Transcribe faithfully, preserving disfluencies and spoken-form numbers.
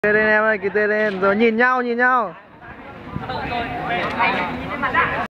Kê lên em ơi, ký tên lên rồi nhìn nhau nhìn nhau.